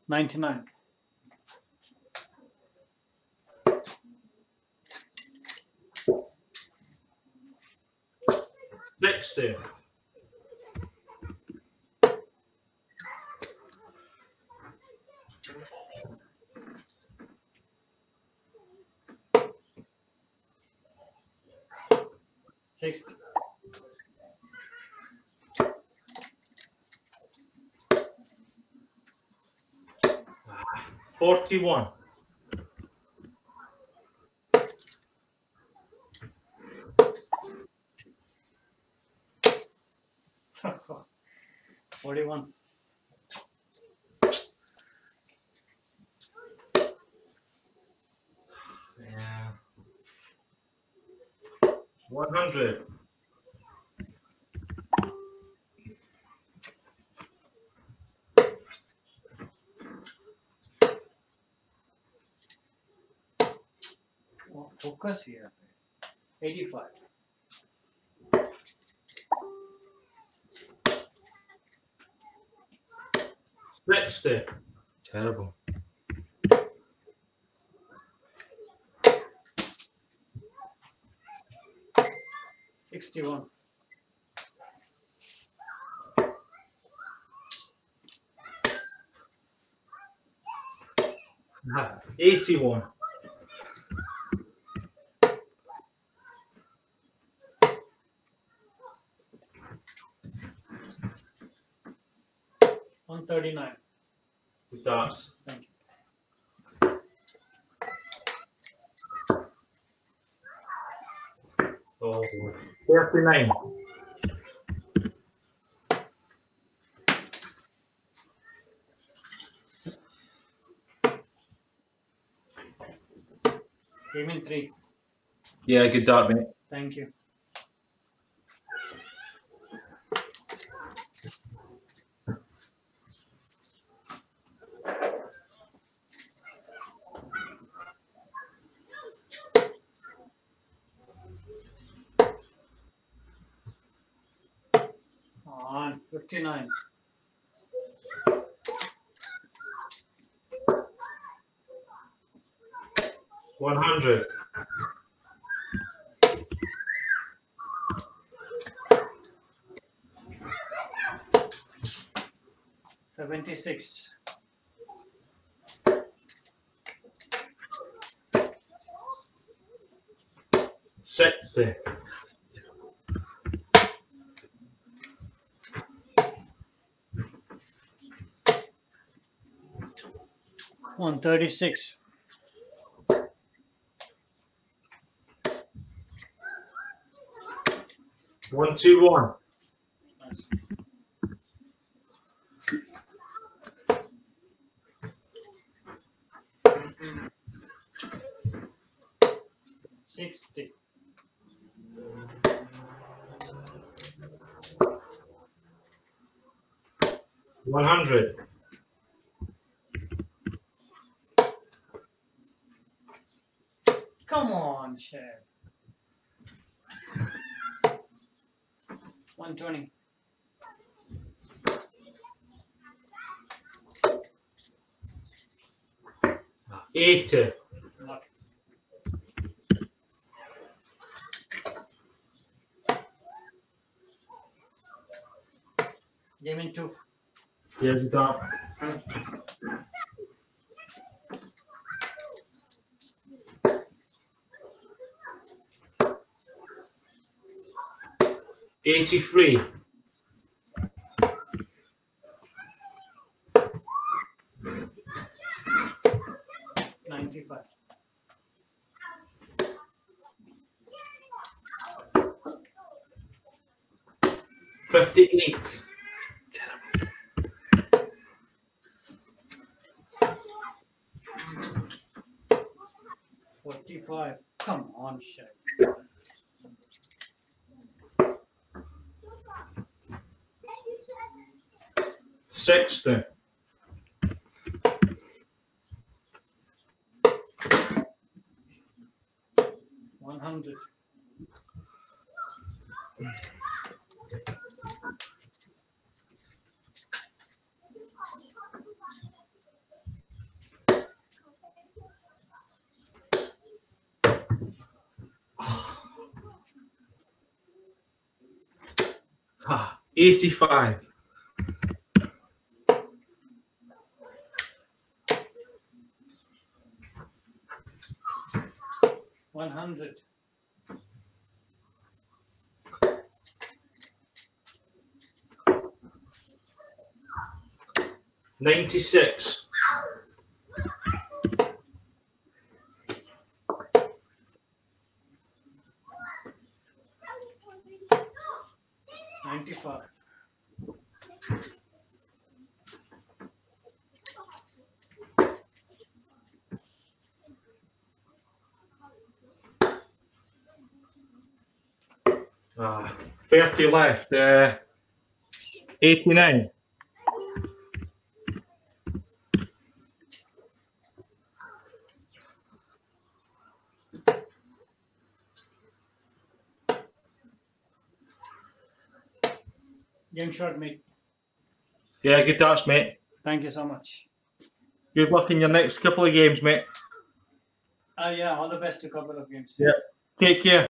99. 60. 60. 41. 41. 100. 'Focus here. 85. 60. Terrible. 61. 81. 139. Good darts. Thank you. Oh, 39. 3. Yeah, good dart, mate. Thank you. On 59. 100. 76. 60. 136. 121. Nice. 60. 100. 'Come on, Shail. 120. 80. Luck. 2. Yeah, good dart. 83. 95. 58. 45. Come on, Shail. 60. 100. 85. 100. 96. 95. 30 left. 89. 'Game short, mate. Yeah, good touch, mate. Thank you so much. Good luck in your next couple of games, mate. Yeah, all the best to a couple of games. Yeah. Take care.